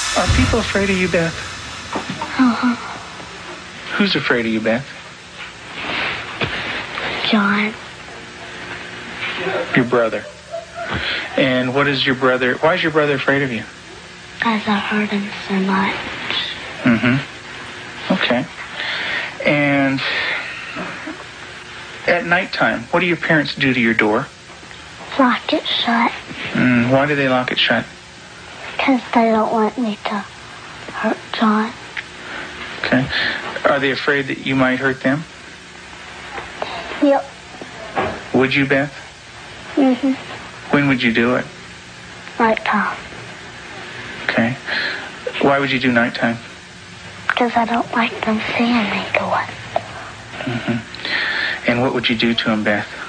Are people afraid of you, Beth? Uh-huh. Who's afraid of you, Beth? John. Your brother. And what is your brother... Why is your brother afraid of you? Because I hurt him so much. Mm-hmm. Okay. And at nighttime, what do your parents do to your door? Lock it shut. Why do they lock it shut? Because they don't want me to hurt John. Okay. Are they afraid that you might hurt them? Yep. Would you, Beth? Mm-hmm. When would you do it? Nighttime. Okay. Why would you do nighttime? Because I don't like them seeing me do it. Mm-hmm. And what would you do to them, Beth?